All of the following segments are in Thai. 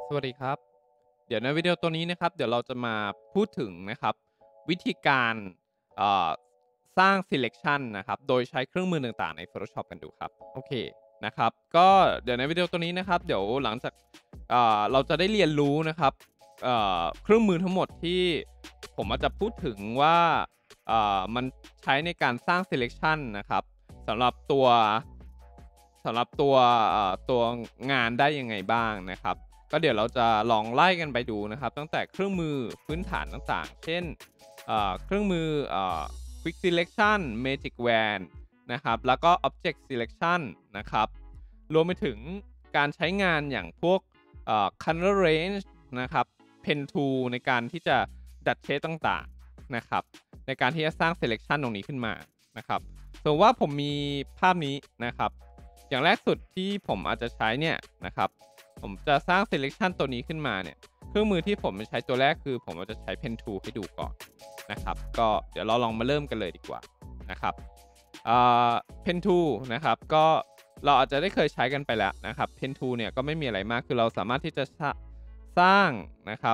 สวัสดีครับเดี๋ยวในวิดีโอตัวนี้นะครับเดี๋ยวเราจะมาพูดถึงนะครับวิธีการเอ่อสร้าง selection นะครับโดยใช้เครื่องมือต่างๆใน Photoshop กันดูครับโอเคนะครับก็เดี๋ยวในวิดีโอตัวนี้นะครับเดี๋ยวหลังจากเราจะได้เรียนรู้นะครับเครื่องมือทั้งหมดที่ผมอาจจะพูดถึงว่ามันใช้ในการสร้าง selection นะครับสำหรับตัวสำหรับตัวงานได้ยังไงบ้างนะครับ ก็เดี๋ยวเราจะลองไล่กันไปดูนะครับตั้งแต่เครื่องมือพื้นฐานต่างๆเช่นเครื่องมือQuick Selection Magic Wand นะครับแล้วก็ Object Selection นะครับรวมไปถึงการใช้งานอย่างพวกColor Range นะครับ Pen Tool ในการที่จะดัดเชดต่างๆนะครับในการที่จะสร้าง Selection ตรงนี้ขึ้นมานะครับสมมติว่าผมมีภาพนี้นะครับอย่างแรกสุดที่ผมอาจจะใช้เนี่ยนะครับผมจะสร้าง selection ตัวนี้ขึ้นมาเนี่ยเครื่องมือที่ผมจะใช้ตัวแรกคือผมจะใช้ Pen Tool ให้ดูก่อนนะครับก็เดี๋ยวเราลองมาเริ่มกันเลยดีกว่านะครับอ่Pen Tool นะครับก็เราอาจจะได้เคยใช้กันไปแล้วนะครับ Pen Tool เนี่ยก็ไม่มีอะไรมากคือเราสามารถที่จะสร้างนะครับ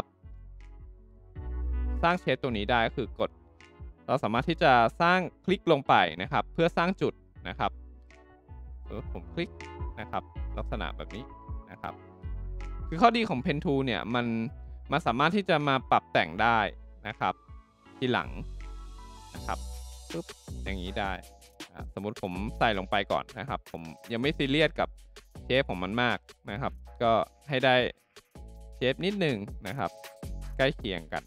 สร้างเชดตัวนี้ได้ก็คือกดเราสามารถที่จะสร้างคลิกลงไปนะครับเพื่อสร้างจุดนะครับผมคลิกนะครับลักษณะแบบนี้นะครับ คือข้อดีของ Pen Tool เนี่ยมันสามารถที่จะมาปรับแต่งได้นะครับทีหลังนะครับปึ๊บอย่างนี้ได้สมมุติผมใส่ลงไปก่อนนะครับผมยังไม่ซีเรียสกับเชฟของมันมากนะครับก็ให้ได้เชฟนิดหนึ่งนะครับใกล้เคียงกัน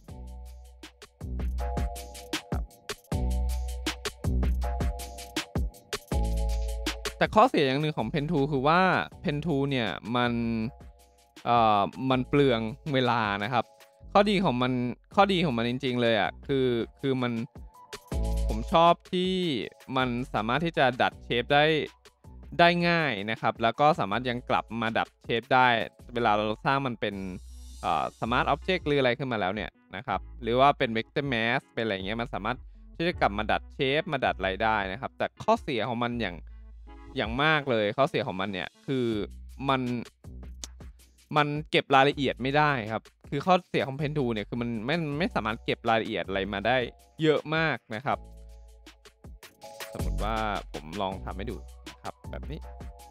แต่ข้อเสียอย่างหนึ่งของ Pen Tool คือว่า Pen Tool เนี่ยมันเปลืองเวลานะครับข้อดีของมันข้อดีของมันจริงๆเลยอะคือผมชอบที่มันสามารถที่จะดัดเชฟได้ง่ายนะครับแล้วก็สามารถยังกลับมาดัดเชฟได้เวลาเราสร้างมันเป็นSmart Object หรืออะไรขึ้นมาแล้วเนี่ยนะครับหรือว่าเป็น Vector Mask เป็นอะไรอย่างเงี้ยมันสามารถที่จะกลับมาดัดเชฟมาดัดอะไรได้นะครับแต่ข้อเสียของมันอย่างมากเลยข้อเสียของมันเนี่ยคือมันมันเก็บรายละเอียดไม่ได้ครับคือข้อเสียของ Pen Tool เนี่ยคือมันไม่สามารถเก็บรายละเอียดอะไรมาได้เยอะมากนะครับสมมุติว่าผมลองทำให้ดูนะครับแบบนี้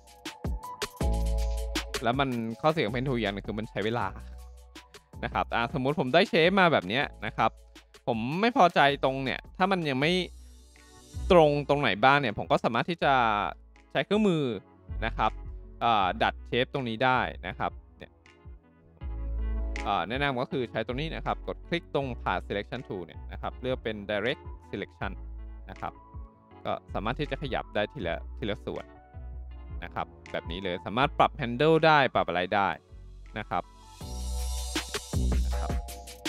แล้วมันข้อเสียของ Pen Tool อย่างหนึ่งคือมันใช้เวลานะครับสมมุติผมได้เชฟมาแบบเนี้ยนะครับผมไม่พอใจตรงเนี่ยถ้ามันยังไม่ตรงไหนบ้างเนี่ยผมก็สามารถที่จะใช้เครื่องมือนะครับดัดเชฟตรงนี้ได้นะครับเนี่ย แนะนำก็คือใช้ตรงนี้นะครับกดคลิกตรง Path Selection Tool เนี่ยนะครับเลือกเป็น Direct Selection นะครับก็สามารถที่จะขยับได้ทีละส่วนนะครับแบบนี้เลยสามารถปรับ Handle ได้ปรับอะไรได้นะครับนะครับ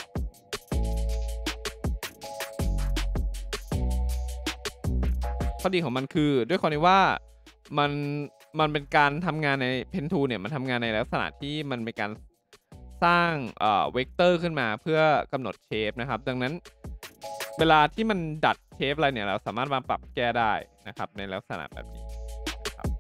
ข้อดีของมันคือด้วยความที่ว่ามันมันเป็นการทำงานใน Pen Tool เนี่ยมันทำงานในลักษณะที่มันเป็นการสร้างเวกเตอร์ขึ้นมาเพื่อกำหนดเชฟนะครับดังนั้นเวลาที่มันดัดเชฟอะไรเนี่ยเราสามารถมาปรับแก้ได้นะครับในลักษณะแบบนี้นะครับ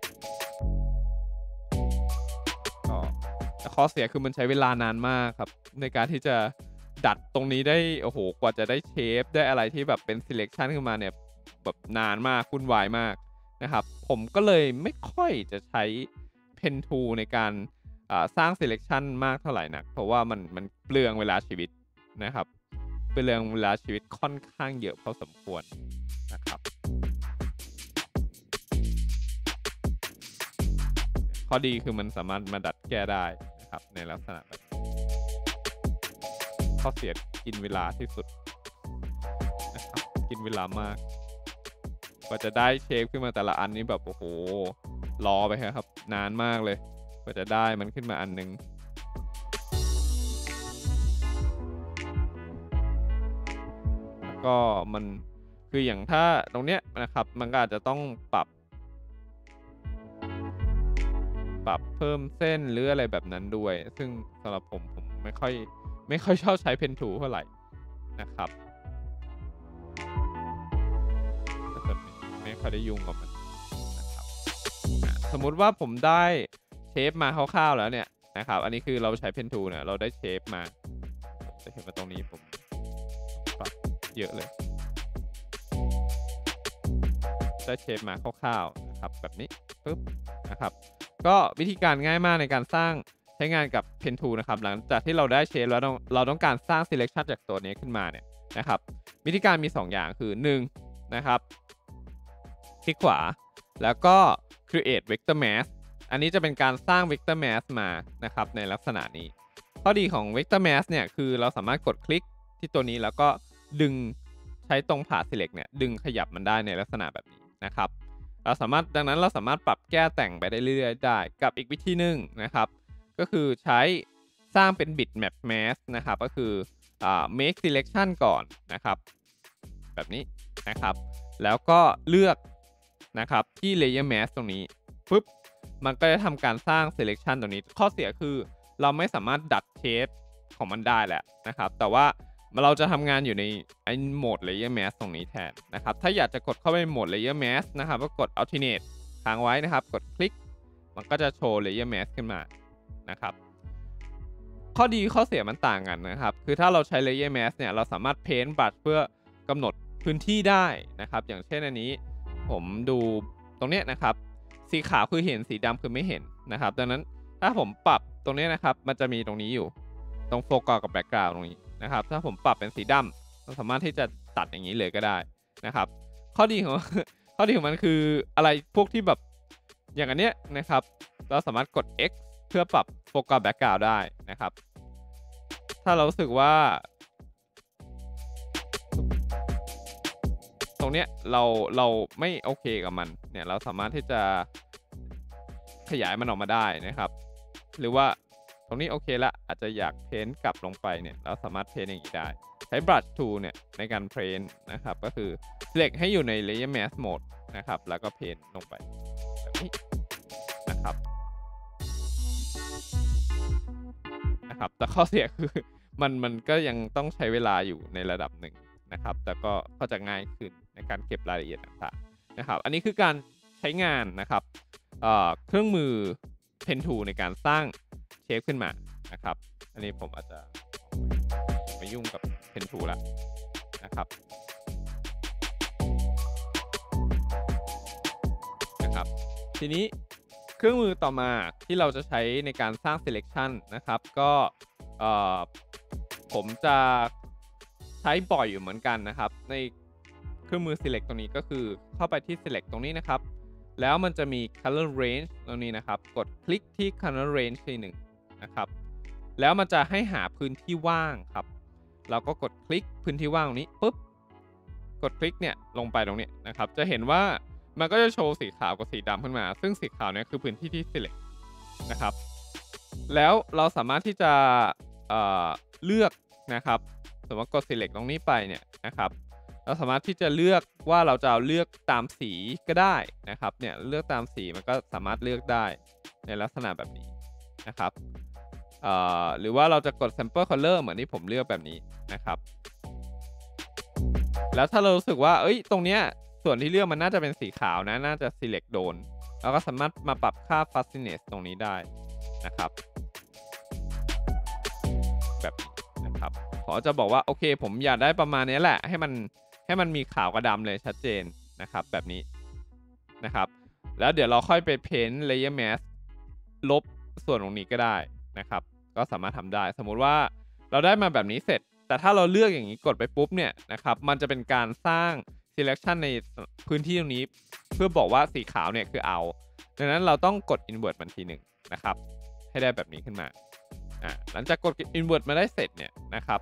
ก็แต่ข้อเสียคือมันใช้เวลานานมากครับในการที่จะดัดตรงนี้ได้โอ้โหกว่าจะได้เชฟได้อะไรที่แบบเป็น selection ขึ้นมาเนี่ยแบบนานมากวุ่นวายมากนะครับผมก็เลยไม่ค่อยจะใช้ Pen Tool ในการสร้าง selection มากเท่าไหร่นักเพราะว่ามันเปลืองเวลาชีวิตนะครับเปลืองเวลาชีวิตค่อนข้างเยอะพอสมควรนะครับข้อดีคือมันสามารถมาดัดแก้ได้นะครับในลักษณะแบบข้อเสียกินเวลาที่สุดนะครับกินเวลามากกว่าจะได้เชฟขึ้นมาแต่ละอันนี้แบบโอ้โหรอไปครับนานมากเลยกว่าจะได้มันขึ้นมาอันหนึ่ง ก็มันคืออย่างถ้าตรงเนี้ยนะครับมันก็อาจจะต้องปรับเพิ่มเส้นหรืออะไรแบบนั้นด้วยซึ่งสำหรับผมไม่ค่อยชอบใช้ Pen Tool เท่าไรนะครับก็จะไม่ค่อยได้ยุ่งกับมันนะครับสมมุติว่าผมได้เชฟมาคร่าวๆแล้วเนี่ยนะครับอันนี้คือเราใช้เพนทูเนี่ยเราได้เชฟมาจะเห็นว่าตรงนี้ผมปรับเยอะเลยได้เชฟมาคร่าวๆนะครับแบบนี้ปึ๊บนะครับก็วิธีการง่ายมากในการสร้างใช้งานกับ Pen Tool นะครับหลังจากที่เราได้เชฟแล้วเราต้องการสร้าง selection จากตัวนี้ขึ้นมาเนี่ยนะครับวิธีการมี2อย่างคือ1นะครับคลิกขวาแล้วก็ create vector mask อันนี้จะเป็นการสร้าง vector mask มานะครับในลักษณะนี้ข้อดีของ vector mask เนี่ยคือเราสามารถกดคลิกที่ตัวนี้แล้วก็ดึงใช้ตรงผ่า select เนี่ยดึงขยับมันได้ในลักษณะแบบนี้นะครับดังนั้นเราสามารถปรับแก้แต่งไปได้เรื่อยๆได้กับอีกวิธีหนึ่งนะครับก็คือใช้สร้างเป็น bitmap mask นะครับก็คือmake selection ก่อนนะครับแบบนี้นะครับแล้วก็เลือกนะครับที่ layer mask ตรงนี้ปุ๊บมันก็จะทำการสร้าง selection ตรงนี้ข้อเสียคือเราไม่สามารถดัดเชฟของมันได้แหละนะครับแต่ว่าเราจะทำงานอยู่ในโหมด layer mask ตรงนี้แทนนะครับถ้าอยากจะกดเข้าไปในโหมด layer mask นะครับก็กด alternate ค้างไว้นะครับกดคลิกมันก็จะโชว์ layer mask ขึ้นมานะครับข้อดีข้อเสียมันต่างกันนะครับคือถ้าเราใช้ layer mask เนี่ยเราสามารถ paint brush เพื่อกำหนดพื้นที่ได้นะครับอย่างเช่นอันนี้ผมดูตรงนี้นะครับสีขาวคือเห็นสีดำคือไม่เห็นนะครับดังนั้นถ้าผมปรับตรงนี้นะครับมันจะมีตรงนี้อยู่ตรงโฟกัสกับแบ็กกราวด์ตรงนี้นะครับถ้าผมปรับเป็นสีดำเราสามารถที่จะตัดอย่างนี้เลยก็ได้นะครับข้อดีของ มันคืออะไรพวกที่แบบอย่างอันเนี้ยนะครับเราสามารถกด X เพื่อปรับโฟกัสแบ็กกราวด์ได้นะครับถ้าเรารู้สึกว่าตรงเนี้ยเราไม่โอเคกับมันเนี่ยเราสามารถที่จะขยายมันออกมาได้นะครับหรือว่าตรงนี้โอเคละอาจจะอยากเพ้นกลับลงไปเนี่ยเราสามารถเพ้นอย่างนี้ได้ใช้ brush tool เนี่ยในการเพ้นนะครับก็คือ select ให้อยู่ใน layer mask mode นะครับแล้วก็เพ้นลงไปแบบนี้นะครับแต่ข้อเสียคือมันก็ยังต้องใช้เวลาอยู่ในระดับหนึ่งนะครับแต่ก็จะง่ายขึ้นในการเก็บรายละเอียดต่างๆนะครับอันนี้คือการใช้งานนะครับเครื่องมือ Pen Tool ในการสร้างเชฟขึ้นมานะครับอันนี้ผมอาจจะไม่ยุ่งกับ Pen Tool แล้วนะครับทีนี้เครื่องมือต่อมาที่เราจะใช้ในการสร้าง selection นะครับก็ผมจะใช้บ่อยอยู่เหมือนกันนะครับในเครื่องมือ select ตรงนี้ก็คือเข้าไปที่ select ตรงนี้นะครับแล้วมันจะมี color range ตรงนี้นะครับกดคลิกที่ color range ทีหนึ่งนะครับแล้วมันจะให้หาพื้นที่ว่างครับเราก็กดคลิกพื้นที่ว่างตรงนี้ปุ๊บกดคลิกเนี่ยลงไปตรงนี้นะครับจะเห็นว่ามันก็จะโชว์สีขาวกับสีดำขึ้นมาซึ่งสีขาวเนี่ยคือพื้นที่ที่ select นะครับแล้วเราสามารถที่จะเลือกนะครับสมมติกด select ตรงนี้ไปเนี่ยนะครับเราสามารถที่จะเลือกว่าเราจะเอาเลือกตามสีก็ได้นะครับเนี่ยเลือกตามสีมันก็สามารถเลือกได้ในลักษณะแบบนี้นะครับหรือว่าเราจะกด sample color เหมือนที่ผมเลือกแบบนี้นะครับแล้วถ้าเรารู้สึกว่าตรงเนี้ยส่วนที่เลือกมันน่าจะเป็นสีขาวนะน่าจะ select โดนเราก็สามารถมาปรับค่า fuzziness ตรงนี้ได้นะครับแบบนี้นะครับผมจะบอกว่าโอเคผมอยากได้ประมาณนี้แหละให้มันมีขาวกับดำเลยชัดเจนนะครับแบบนี้นะครับแล้วเดี๋ยวเราค่อยไปเพ้น layer mask ลบส่วนตรงนี้ก็ได้นะครับก็สามารถทำได้สมมุติว่าเราได้มาแบบนี้เสร็จแต่ถ้าเราเลือกอย่างนี้กดไปปุ๊บเนี่ยนะครับมันจะเป็นการสร้าง selection ในพื้นที่ตรงนี้เพื่อบอกว่าสีขาวเนี่ยคือเอาดังนั้นเราต้องกด invert มันทีหนึ่งนะครับให้ได้แบบนี้ขึ้นมาหลังจากกด invert มาได้เสร็จเนี่ยนะครับ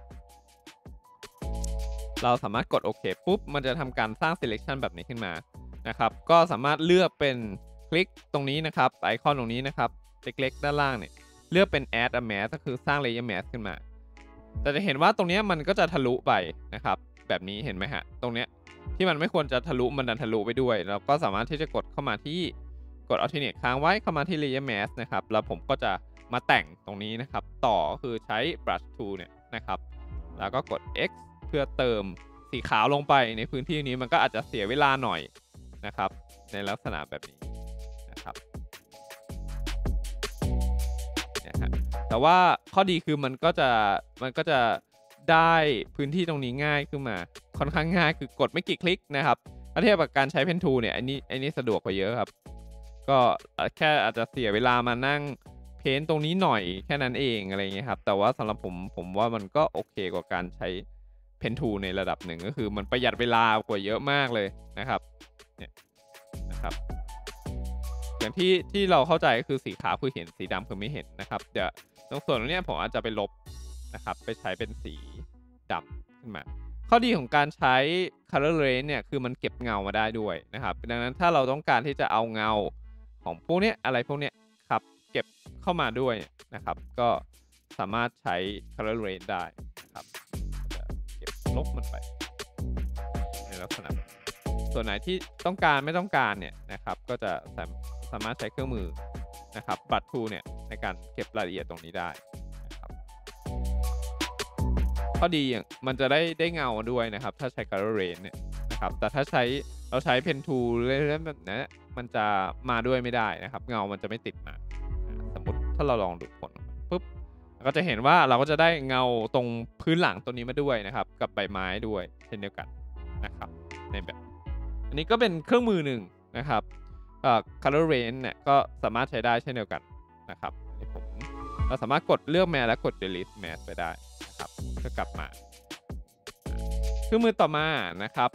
เราสามารถกดโอเคปุ๊บมันจะทำการสร้าง selection แบบนี้ขึ้นมานะครับก็สามารถเลือกเป็นคลิกตรงนี้นะครับไอคอนตรงนี้นะครับเล็กๆด้านล่างเนี่ยเลือกเป็น add a mask ก็คือสร้าง layer mask ขึ้นมาแต่จะเห็นว่าตรงนี้มันก็จะทะลุไปนะครับแบบนี้เห็นไหมฮะตรงเนี้ยที่มันไม่ควรจะทะลุมันดันทะลุไปด้วยเราก็สามารถที่จะกดเข้ามาที่กด alternate ค้างไว้เข้ามาที่ layer mask นะครับแล้วผมก็จะมาแต่งตรงนี้นะครับต่อคือใช้ brush tool เนี่ยนะครับแล้วก็กด X เพื่อเติมสีขาวลงไปในพื้นที่นี้มันก็อาจจะเสียเวลาหน่อยนะครับในลักษณะแบบนี้นะครับแต่ว่าข้อดีคือมันก็จะได้พื้นที่ตรงนี้ง่ายขึ้นมาค่อนข้างง่ายคือกดไม่กี่คลิกนะครับถ้าเทียบกับการใช้ Pen Tool เนี่ยอันนี้สะดวกกว่าเยอะครับก็แค่อาจจะเสียเวลามานั่งเพ้นท์ตรงนี้หน่อยแค่นั้นเองอะไรอย่างเงี้ยครับแต่ว่าสำหรับผมว่ามันก็โอเคกว่าการใช้ Pen Tool ในระดับหนึ่งก็คือมันประหยัดเวลากว่าเยอะมากเลยนะครับเนี่ยนะครับอย่างที่เราเข้าใจก็คือสีขาวคือเห็นสีดำคือไม่เห็นนะครับเดี๋ยวตรงส่วนตรงเนี้ยผมอาจจะไปลบนะครับไปใช้เป็นสีดำขึ้นมาข้อดีของการใช้ Color Range เนี่ยคือมันเก็บเงามาได้ด้วยนะครับดังนั้นถ้าเราต้องการที่จะเอาเงาของพวกเนี้ยอะไรพวกเนี้ยครับเก็บเข้ามาด้วยนะครับก็สามารถใช้ Color Range ได้นะครับจะเก็บลบมันไปในลักษณะส่วนไหนที่ต้องการไม่ต้องการเนี่ยนะครับก็จะสามารถใช้เครื่องมือนะครับบัตร Tool เนี่ยในการเก็บรายละเอียดตรงนี้ได้นะครับข้อดีอย่างมันจะได้เงาด้วยนะครับถ้าใช้ Color Range เนี่ยนะครับแต่ถ้าเราใช้ Pen Tool เล่นๆแบบนี้มันจะมาด้วยไม่ได้นะครับเงามันจะไม่ติดมาสมมุติถ้าเราลองดูผลปุ๊บก็จะเห็นว่าเราก็จะได้เงาตรงพื้นหลังตัวนี้มาด้วยนะครับกับใบไม้ด้วยเช่นเดียวกันนะครับในแบบอันนี้ก็เป็นเครื่องมือหนึ่งนะครับColor Range เนี่ยก็สามารถใช้ได้เช่นเดียวกันนะครับเราสามารถกดเลือก Mask และกด Delete Mask ไปได้นะครับก็กลับมาเครื่องมือต่อมานะครับ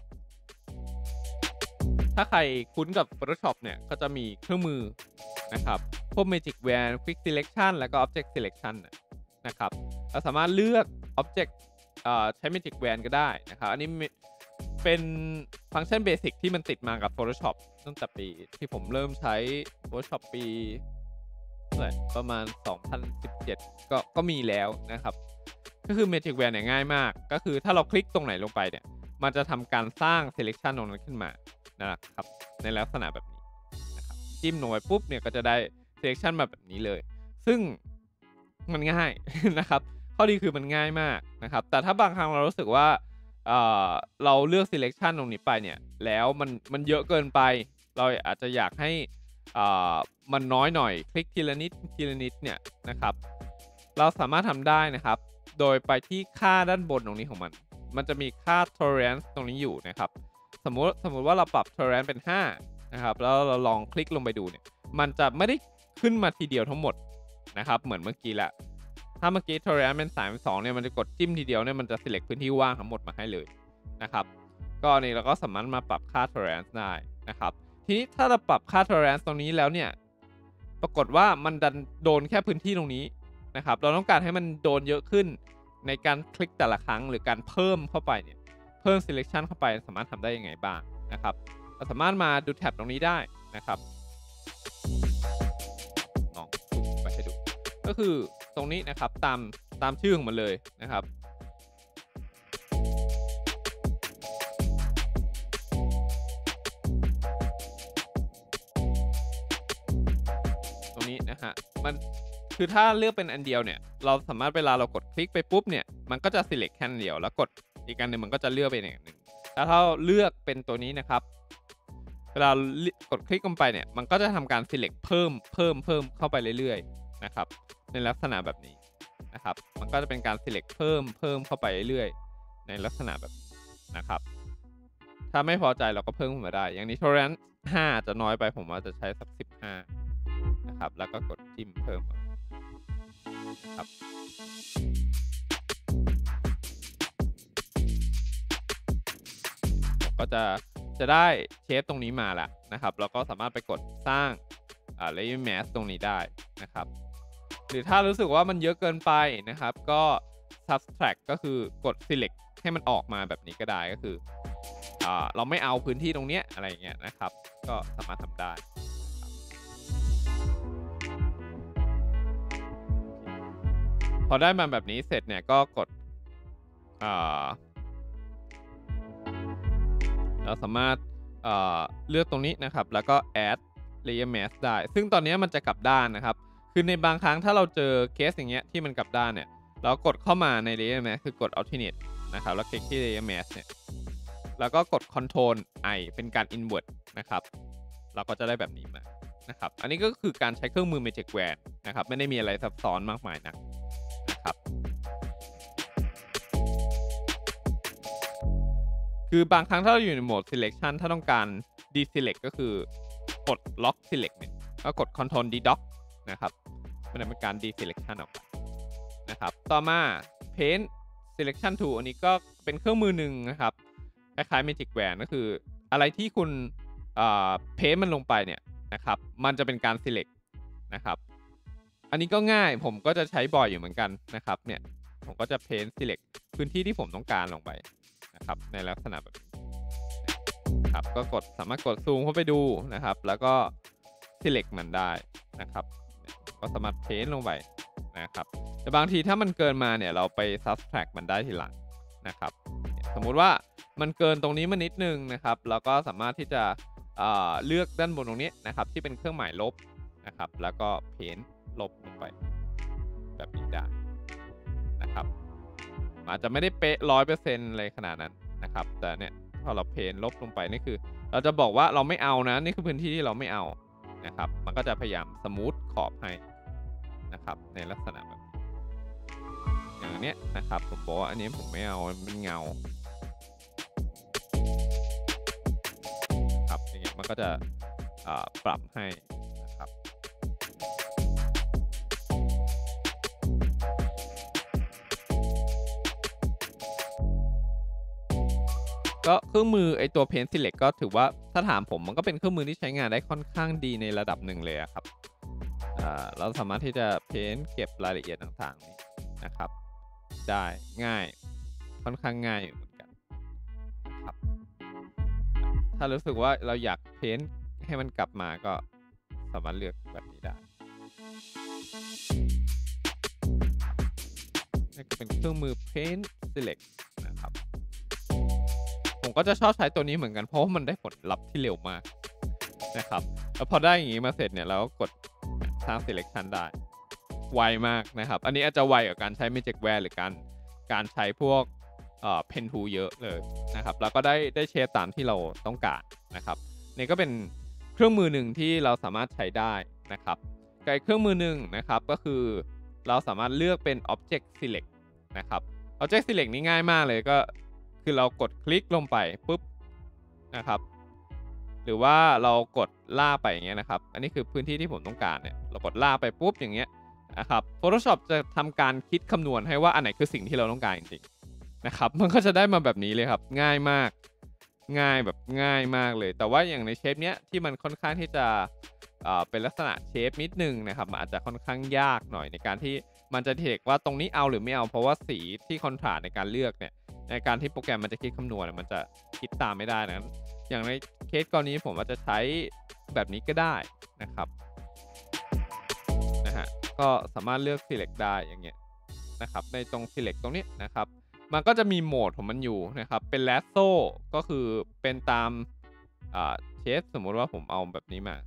ถ้าใครคุ้นกับ Photoshop เนี่ยก็จะมีเครื่องมือนะครับพวก Magic Wand Quick Selection แล้วก็ Object Selection นะครับเราสามารถเลือก Object ใช้ Magic Wand ก็ได้นะครับอันนี้เป็นฟังก์ชันเบสิกที่มันติดมากับ Photoshop ตั้งแต่ปีที่ผมเริ่มใช้ Photoshop ปีประมาณ 2017 ก็มีแล้วนะครับก็คือ Magic Wand เนี่ยง่ายมากก็คือถ้าเราคลิกตรงไหนลงไปเนี่ยมันจะทำการสร้าง Selection ตรงนั้นขึ้นมานะครับในลักษณะแบบนี้นะครับจิ้มลงไปปุ๊บเนี่ยก็จะได้ Selection มาแบบนี้เลยซึ่งมันง่าย นะครับข้อดีคือมันง่ายมากนะครับแต่ถ้าบางครั้งเรารู้สึกว่าเราเลือก selection ตรงนี้ไปเนี่ยแล้วมันเยอะเกินไปเราอาจจะอยากให้มันน้อยหน่อยคลิกทีละนิดทีละนิดเนี่ยนะครับเราสามารถทำได้นะครับโดยไปที่ค่าด้านบนตรงนี้ของมันจะมีค่า tolerance ตรงนี้อยู่นะครับสมมุติว่าเราปรับ tolerance เป็น5นะครับแล้วเราลองคลิกลงไปดูเนี่ยมันจะไม่ได้ขึ้นมาทีเดียวทั้งหมดนะครับเหมือนเมื่อกี้แหละถ้าเมื่อกี้ tolerance เป็น32เนี่ยมันจะกดจิ้มทีเดียวเนี่ยมันจะ select พื้นที่ว่างทั้งหมดมาให้เลยนะครับก็นี่เราก็สามารถมาปรับค่า tolerance ได้นะครับทีนี้ถ้าเราปรับค่า tolerance ตรงนี้แล้วเนี่ยปรากฏว่ามันดันโดนแค่พื้นที่ตรงนี้นะครับเราต้องการให้มันโดนเยอะขึ้นในการคลิกแต่ละครั้งหรือการเพิ่มเข้าไปเนี่ยเพิ่ม selection เข้าไปสามารถทำได้ยังไงบ้างนะครับเราสามารถมาดูแท็บตรงนี้ได้นะครับลองไปให้ดูก็คือตรงนี้นะครับตามชื่อของมันเลยนะครับตรงนี้นะฮะมันคือถ้าเลือกเป็นอันเดียวเนี่ยเราสามารถเวลาเรากดคลิกไปปุ๊บเนี่ยมันก็จะ select แค่อันเดียวแล้วกดอีกอันหนึ่งมันก็จะเลือกไปอีกอันหนึ่งแล้วถ้าเลือกเป็นตัวนี้นะครับเวลากดคลิกลงไปเนี่ยมันก็จะทำการ select เพิ่มเข้าไปเรื่อยๆนะครับในลักษณะแบบนี้นะครับมันก็จะเป็นการ select เพิ่มเข้าไปเรื่อยๆในลักษณะแบบนี้นะครับถ้าไม่พอใจเราก็เพิ่มขึ้นมาได้อย่างนี้ tolerance 5จะน้อยไปผมอาจจะใช้สัก15นะครับแล้วก็กดจิ้มเพิ่มครับก็จะได้เชฟตรงนี้มาแล้วนะครับแล้วก็สามารถไปกดสร้างlayer mask ตรงนี้ได้นะครับหรือถ้ารู้สึกว่ามันเยอะเกินไปนะครับก็ subtract ก็คือกด select ให้มันออกมาแบบนี้ก็ได้ก็คือเราไม่เอาพื้นที่ตรงเนี้ยอะไรอย่างเงี้ยนะครับก็สามารถทำได้พอได้มาแบบนี้เสร็จเนี่ยก็กดเราสามารถเลือกตรงนี้นะครับแล้วก็ add layer mask ได้ซึ่งตอนนี้มันจะกลับด้านนะครับคือในบางครั้งถ้าเราเจอเคสอย่างเงี้ยที่มันกลับด้านเนี่ยเรากดเข้ามาใน layer mask คือกด alternate นะครับแล้วคลิกที่ layer mask เนี่ยแล้วก็กด control I เป็นการ invert นะครับเราก็จะได้แบบนี้มานะครับอันนี้ก็คือการใช้เครื่องมือ Magic Wand นะครับไม่ได้มีอะไรซับซ้อนมากมายนักนะครับคือบางครั้งถ้าเราอยู่ในโหมด selection ถ้าต้องการ deselect ก็คือกด lock select เนี่ยก็กด control d dock นะครับมันจะเป็นการ deselection ออกไปนะครับต่อมา paint selection tool อันนี้ก็เป็นเครื่องมือหนึ่งนะครับคล้ายๆ Magic Wand ก็คืออะไรที่คุณpaint มันลงไปเนี่ยนะครับมันจะเป็นการ select นะครับอันนี้ก็ง่ายผมก็จะใช้บ่อยอยู่เหมือนกันนะครับเนี่ยผมก็จะ paint select พื้นที่ที่ผมต้องการลงไปนะครับในลักษณะแบบนี้ครับก็สามารถกดซูมเข้าไปดูนะครับแล้วก็ select มันได้นะครับก็สามารถ paint ลงไปนะครับแต่บางทีถ้ามันเกินมาเนี่ยเราไป subtract มันได้ทีหลังนะครับสมมุติว่ามันเกินตรงนี้มานิดนึงนะครับเราก็สามารถที่จะเลือกด้านบนตรงนี้นะครับที่เป็นเครื่องหมายลบนะครับแล้วก็ paint ลบลงไปแบบนี้ได้นะครับอาจจะไม่ได้เป๊ะ 100% เลยขนาดนั้นนะครับแต่เนี่ยพอเรา paint ลบลงไปนี่คือเราจะบอกว่าเราไม่เอานะนี่คือพื้นที่ที่เราไม่เอานะครับมันก็จะพยายามสมูทขอบให้นะครับในลักษณะแบบอย่างนี้นะครับผมบอกว่าอันนี้ผมไม่เอามันเงาครับอย่างเงี้ยมันก็จะปรับให้นะครับก็เครื่องมือไอตัว Paint Select ก็ถือว่าถ้าถามผมมันก็เป็นเครื่องมือที่ใช้งานได้ค่อนข้างดีในระดับหนึ่งเลยครับเราสามารถที่จะ Paint เก็บรายละเอียดต่างๆนี้นะครับได้ง่ายค่อนข้างง่ายอยู่เหมือนกันนะครับถ้ารู้สึกว่าเราอยาก Paint ให้มันกลับมาก็สามารถเลือกแบบนี้ได้นี่ก็เป็นเครื่องมือ Paint Select นะครับผมก็จะชอบใช้ตัวนี้เหมือนกันเพราะว่ามันได้ผลลัพธ์ที่เร็วมากนะครับแล้วพอได้อย่างนี้มาเสร็จเนี่ยเราก็กดสร้าง selection ได้ไวมากนะครับอันนี้อาจจะไวกว่าการใช้ Magic Wand หรือการใช้พวกpen tool เยอะเลยนะครับแล้วก็ได้เชฟตามที่เราต้องการนะครับนี่ก็เป็นเครื่องมือหนึ่งที่เราสามารถใช้ได้นะครับกับอีกเครื่องมือหนึ่งนะครับก็คือเราสามารถเลือกเป็น Object Select นะครับ Object Select นี่ง่ายมากเลยก็คือเรากดคลิกลงไปปุ๊บนะครับหรือว่าเรากดลากไปอย่างเงี้ยนะครับอันนี้คือพื้นที่ที่ผมต้องการเนี่ยเรากดลากไปปุ๊บอย่างเงี้ยนะครับ Photoshop จะทำการคิดคำนวณให้ว่าอันไหนคือสิ่งที่เราต้องการจริงๆนะครับมันก็จะได้มาแบบนี้เลยครับง่ายมากง่ายแบบง่ายมากเลยแต่ว่าอย่างในเชฟเนี้ยที่มันค่อนข้างที่จะเป็นลักษณะเชฟนิดนึงนะครับมันอาจจะค่อนข้างยากหน่อยในการที่มันจะเทคว่าตรงนี้เอาหรือไม่เอาเพราะว่าสีที่คอนทราสต์ในการเลือกเนี่ยในการที่โปรแกรมมันจะคิดคำนวณมันจะคิดตามไม่ได้นะอย่างในเคสกรณีผมอาจจะใช้แบบนี้ก็ได้นะครับนะฮะก็สามารถเลือก select ได้อย่างเงี้ยนะครับในตรง select ตรงนี้นะครับมันก็จะมีโหมดของมันอยู่นะครับเป็น lasso ก็คือเป็นตามเชฟสมมุติว่าผมเอาแบบนี้มา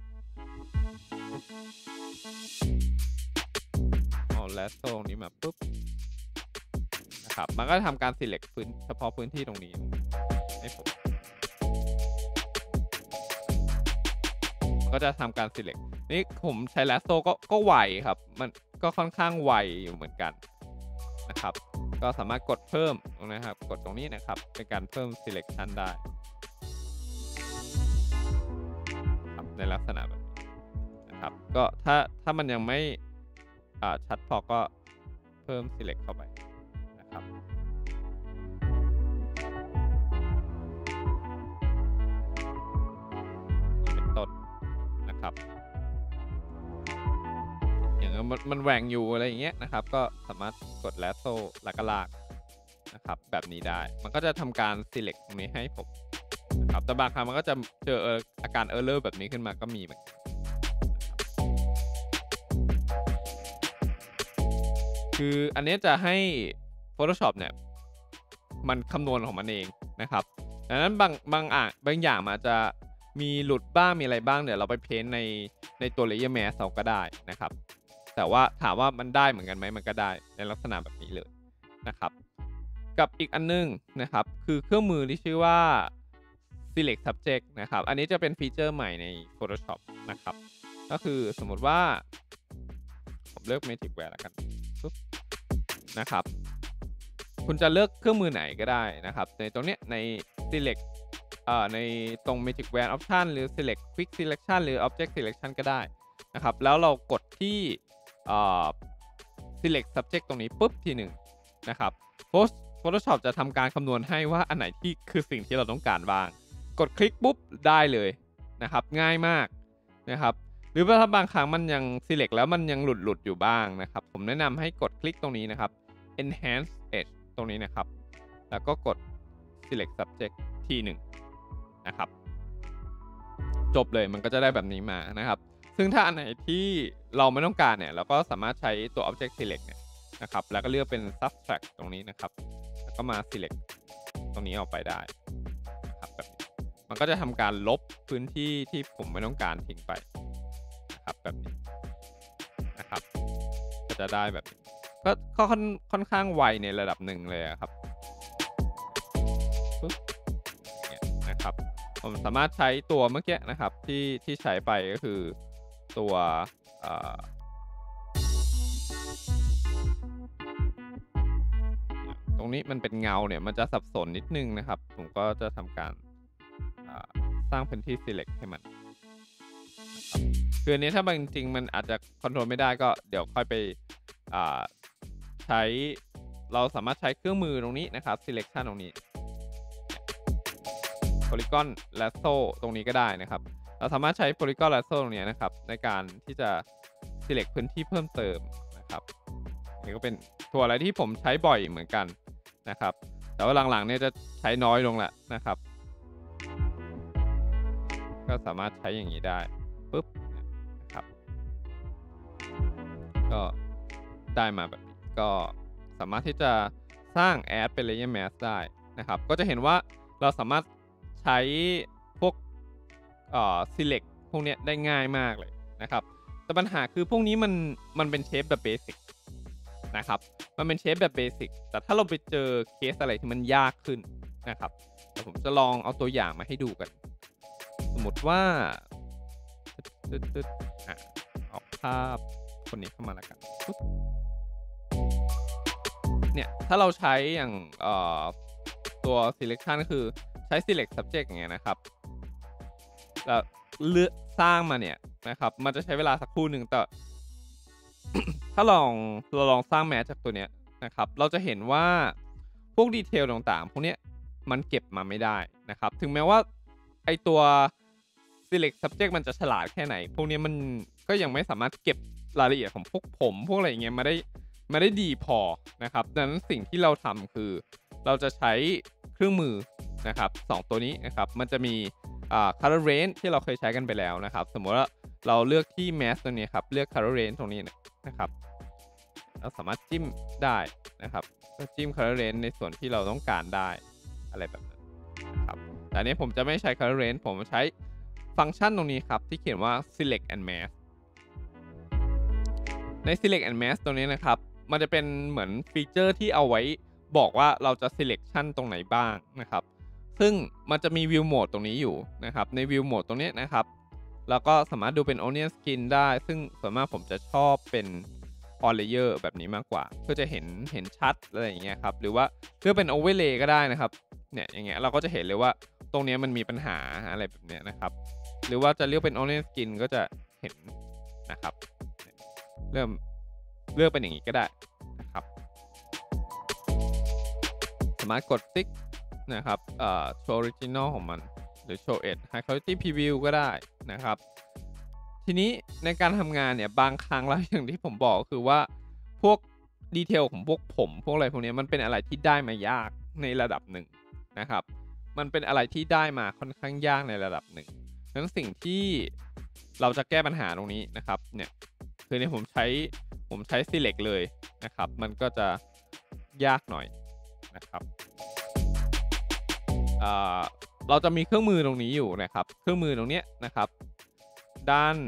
เอา lasso ตรงนี้มาปุ๊บนะครับมันก็ทำการ select เฉพาะพื้นที่ตรงนี้ให้ผมก็จะทำการ select นี่ผมใช้ lasso ก็ไวครับมันก็ค่อนข้างไวอยู่เหมือนกันนะครับก็สามารถกดเพิ่มนะครับกดตรงนี้นะครับเป็นการเพิ่ม selection ได้ครับในลักษณะแบบนี้นะครับก็ถ้ามันยังไม่ชัดพอก็เพิ่ม select เข้าไปนะครับเป็นต้นนะครับอย่างมันแหว่งอยู่อะไรอย่างเงี้ยนะครับก็สามารถกด lasso แล้วก็ลากนะครับแบบนี้ได้มันก็จะทำการ select ตรงนี้ให้ผมนะครับแต่บางครั้งมันก็จะเจออาการ error แบบนี้ขึ้นมาก็มีเหมือนกันคืออันนี้จะให้ Photoshop เนี่ยมันคำนวณของมันเองนะครับดังนั้นบางอย่างมันจะมีหลุดบ้างมีอะไรบ้างเดี๋ยวเราไปเพ้นในตัว layer mask เราก็ได้นะครับแต่ว่าถามว่ามันได้เหมือนกันไหมมันก็ได้ในลักษณะแบบนี้เลยนะครับกับอีกอันนึงนะครับคือเครื่องมือที่ชื่อว่า select subject นะครับอันนี้จะเป็นฟีเจอร์ใหม่ใน Photoshop นะครับก็คือสมมติว่าผมเลือก Magic Wand แล้วกันปุ๊บนะครับคุณจะเลือกเครื่องมือไหนก็ได้นะครับในตรงเนี้ยใน select ในตรง Magic Wand Option หรือ select Quick Selection หรือ Object Selection ก็ได้นะครับแล้วเรากดที่select subject ตรงนี้ปุ๊บทีหนึ่งนะครับ Photoshop จะทำการคำนวณให้ว่าอันไหนที่คือสิ่งที่เราต้องการบ้างกดคลิกปุ๊บได้เลยนะครับง่ายมากนะครับหรือว่าถ้าบางครั้งมันยัง select แล้วมันยังหลุดอยู่บ้างนะครับผมแนะนำให้กดคลิกตรงนี้นะครับ enhance edge ตรงนี้นะครับแล้วก็กด select subject ทีหนึ่งนะครับจบเลยมันก็จะได้แบบนี้มานะครับซึ่งถ้าอันไหนที่เราไม่ต้องการเนี่ยเราก็สามารถใช้ตัว object select เนี่ยนะครับแล้วก็เลือกเป็น subtract ตรงนี้นะครับแล้วก็มา select ตรงนี้ออกไปได้นะครับแบบนี้มันก็จะทำการลบพื้นที่ที่ผมไม่ต้องการทิ้งไปนะครับแบบนี้นะครับก็จะได้แบบนี้ก็ค่อนข้างไวในระดับหนึ่งเลยครับปึ๊บเนี่ยนะครับผมสามารถใช้ตัวเมื่อกี้นะครับที่ใช้ไปก็คือตัวตรงนี้มันเป็นเงาเนี่ยมันจะสับสนนิดนึงนะครับผมก็จะทำการสร้างพื้นที่ select ให้มันนะครับคืออันนี้ถ้าบางจริงมันอาจจะคอนโทรลไม่ได้ก็เดี๋ยวค่อยไปใช้เราสามารถใช้เครื่องมือตรงนี้นะครับ selection ตรงนี้ polygon lasso ตรงนี้ก็ได้นะครับเราสามารถใช้ polygon lasso ตรงนี้นะครับในการที่จะ select พื้นที่เพิ่มเติมนะครับนี่ก็เป็นตัวอะไรที่ผมใช้บ่อยเหมือนกันนะครับแต่ว่าหลังๆเนี่ยจะใช้น้อยลงแหละนะครับก็สามารถใช้อย่างนี้ได้ปุ๊บนะครับก็ได้มาแบบนี้ก็สามารถที่จะสร้าง add เป็น layer mask ได้นะครับก็จะเห็นว่าเราสามารถใช้พวกselect พวกนี้ได้ง่ายมากเลยนะครับแต่ปัญหาคือพวกนี้มันเป็นเชฟแบบเบสิกนะครับมันเป็นเชฟแบบเบสิกแต่ถ้าเราไปเจอเคสอะไรที่มันยากขึ้นนะครับเดี๋ยวผมจะลองเอาตัวอย่างมาให้ดูกันสมมติว่าเอาภาพคนนี้เข้ามาแล้วกันเนี่ยถ้าเราใช้อย่างตัว selection ก็คือใช้ select subject อย่างเงี้ยนะครับแล้วเลือกสร้างมาเนี่ยนะครับมันจะใช้เวลาสักครู่หนึ่งแต่ ถ้าเราลองสร้างแมสจากตัวเนี้ยนะครับเราจะเห็นว่าพวกดีเทลต่างๆพวกเนี้ยมันเก็บมาไม่ได้นะครับถึงแม้ว่าไอตัว select subject มันจะฉลาดแค่ไหนพวกนี้มันก็ยังไม่สามารถเก็บรายละเอียดของพวกผมพวกอะไรอย่างเงี้ยมาได้ดีพอนะครับดังนั้นสิ่งที่เราทำคือเราจะใช้เครื่องมือนะครับ2ตัวนี้นะครับมันจะมีcolor range ที่เราเคยใช้กันไปแล้วนะครับสมมติว่าเราเลือกที่ mask ตัวนี้ครับเลือก color range ตรงนี้นะครับเราสามารถจิ้มได้นะครับก็จิ้ม color range ในส่วนที่เราต้องการได้อะไรแบบนั้นนะครับแต่อันนี้ผมจะไม่ใช้ color range ผมใช้ฟังก์ชันตรงนี้ครับที่เขียนว่า select and mask ใน select and mask ตรงนี้นะครับมันจะเป็นเหมือนฟีเจอร์ที่เอาไว้บอกว่าเราจะ selection ตรงไหนบ้างนะครับซึ่งมันจะมี view mode ตรงนี้อยู่นะครับใน view mode ตรงนี้นะครับแล้วก็สามารถดูเป็น onion skin ได้ซึ่งส่วนมากผมจะชอบเป็น on layer แบบนี้มากกว่าเพื่อจะเห็นชัดอะไรอย่างเงี้ยครับหรือว่าเพื่อเป็น overlay ก็ได้นะครับเนี่ยอย่างเงี้ยเราก็จะเห็นเลยว่าตรงนี้มันมีปัญหาอะไรแบบเนี้ยนะครับหรือว่าจะเลือกเป็น onion skin ก็จะเห็นนะครับเลือกเป็นอย่างนี้ก็ได้นะครับสามารถกดติ๊กนะครับshow original ของมันหรือ show edge high quality preview ก็ได้นะครับทีนี้ในการทำงานเนี่ยบางครั้งแล้วอย่างที่ผมบอกคือว่าพวกดีเทลของพวกผมพวกอะไรพวกนี้มันเป็นอะไรที่ได้มายากในระดับหนึ่งนะครับมันเป็นอะไรที่ได้มาค่อนข้างยากในระดับหนึ่งดังนั้นสิ่งที่เราจะแก้ปัญหาตรงนี้นะครับเนี่ยคือเนี่ยผมใช้ select เลยนะครับมันก็จะยากหน่อยนะครับเราจะมีเครื่องมือตรงนี้อยู่นะครับเครื่องมือตรงเนี้ยนะครับด้าน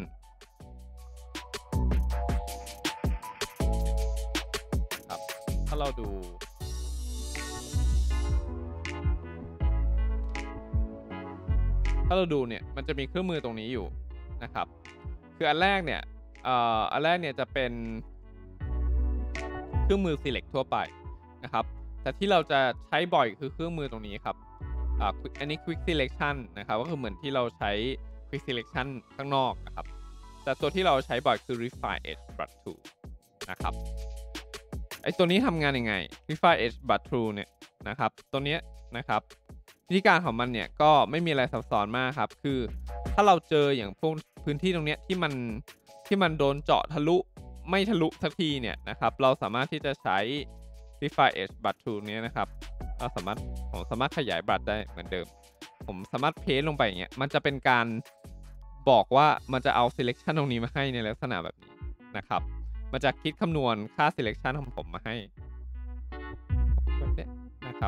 ครับถ้าเราดูเนี่ยมันจะมีเครื่องมือตรงนี้อยู่นะครับเคคืออันแรกเนี่ยจะเป็นเครื่องมือ select ทั่วไปนะครับแต่ที่เราจะใช้บ่อยคือเครื่องมือตรงนี้ครับอันนี้ quick selection นะครับก็คือเหมือนที่เราใช้ quick selection ข้างนอกนะครับแต่ตัวที่เราใช้บ่อยคือ refine edge brush tool นะครับไอตัวนี้ทำงานยังไง refine edge brush tool เนี่ยนะครับตัวเนี้ยนะครับวิธีการของมันเนี่ยก็ไม่มีอะไรซับซ้อนมากครับคือถ้าเราเจออย่างพวกพื้นที่ตรงเนี้ยที่มันโดนเจาะทะลุไม่ทะลุสักทีเนี่ยนะครับเราสามารถที่จะใช้ refine edge brush tool นี้นะครับผมสามารถขยายบัตรได้เหมือนเดิมผมสามารถเพจลงไปอย่างเงี้ยมันจะเป็นการบอกว่ามันจะเอา selection ตรงนี้มาให้ในลักษณะแบบนี้นะครับมันจะคิดคำนวณค่า selection ของผมมาให้แบบนี้นะครับ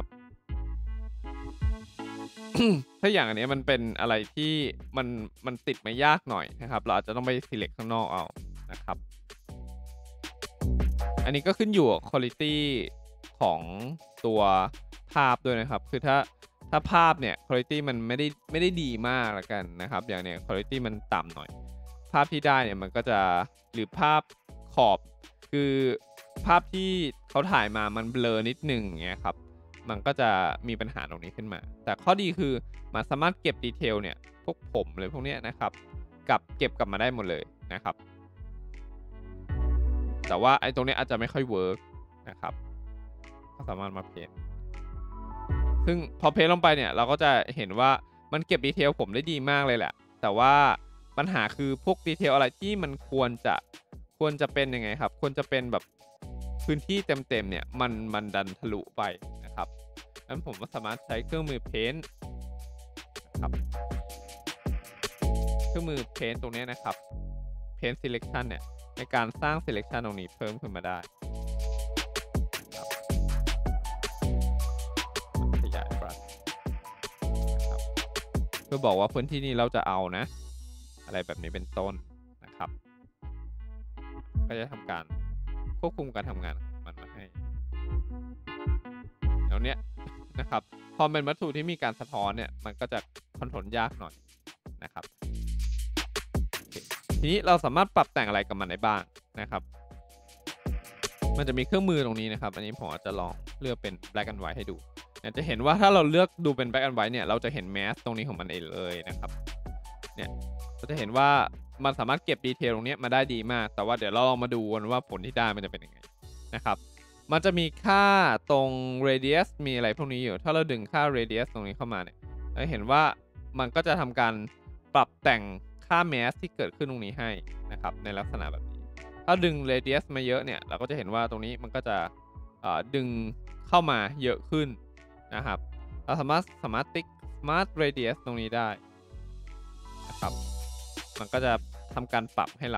ถ้าอย่างอันนี้มันเป็นอะไรที่มันติดไม่ยากหน่อยนะครับเราอาจจะต้องไป select ข้างนอกเอานะครับอันนี้ก็ขึ้นอยู่กับ quality ของตัวภาพด้วยนะครับคือถ้าภาพเนี่ย quality มันไม่ได้ดีมากละกันนะครับอย่างเนี้ย quality มันต่ำหน่อยภาพที่ได้เนี่ยมันก็จะหรือภาพขอบคือภาพที่เขาถ่ายมามันเบลอนิดนึงอย่างเงี้ยครับมันก็จะมีปัญหาตรงนี้ขึ้นมาแต่ข้อดีคือมันสามารถเก็บดีเทลเนี่ยพวกผมเลยพวกเนี้ยนะครับเก็บกลับมาได้หมดเลยนะครับแต่ว่าไอ้ตรงนี้อาจจะไม่ค่อยเวิร์กนะครับก็สามารถมาเพจซึ่งพอเพจลงไปเนี่ยเราก็จะเห็นว่ามันเก็บดีเทลผมได้ดีมากเลยแหละแต่ว่าปัญหาคือพวกดีเทลอะไรที่มันควรจะเป็นยังไงครับควรจะเป็นแบบพื้นที่เต็มๆเนี่ยมันดันทะลุไปนะครับงั้นผมก็สามารถใช้เครื่องมือเพนท์นะครับเครื่องมือเพนท์ตรงนี้นะครับเพนท์ selection เนี่ยในการสร้าง selection ตรงนี้เพิ่มขึ้นมาได้ขยายบรัชนะครับเพื่อบอกว่าพื้นที่นี้เราจะเอานะอะไรแบบนี้เป็นต้นนะครับก็จะทำการควบคุมการทำงานของมันมาให้เดี๋ยวนี้นะครับพอเป็นวัตถุที่มีการสะท้อนเนี่ยมันก็จะคอนโทรลยากหน่อยนะครับทีนี้เราสามารถปรับแต่งอะไรกับมันได้บ้างนะครับมันจะมีเครื่องมือตรงนี้นะครับอันนี้ผมอาจจะลองเลือกเป็น black and white ให้ดูจะเห็นว่าถ้าเราเลือกดูเป็น black and white เนี่ยเราจะเห็นแมสตรงนี้ของมันเองเลยนะครับเนี่ยเราจะเห็นว่ามันสามารถเก็บดีเทลตรงนี้มาได้ดีมากแต่ว่าเดี๋ยวเราลองมาดูกันว่าผลที่ได้มันจะเป็นยังไงนะครับมันจะมีค่าตรง radius มีอะไรพวกนี้อยู่ถ้าเราดึงค่า radius ตรงนี้เข้ามาเนี่ยเราเห็นว่ามันก็จะทำการปรับแต่งค่า mass ที่เกิดขึ้นตรงนี้ให้นะครับในลักษณะแบบนี้ถ้าดึง radius มาเยอะเนี่ยเราก็จะเห็นว่าตรงนี้มันก็จะดึงเข้ามาเยอะขึ้นนะครับเราสามารถติ๊ก smart radius ตรงนี้ได้นะครับมันก็จะทำการปรับให้เรา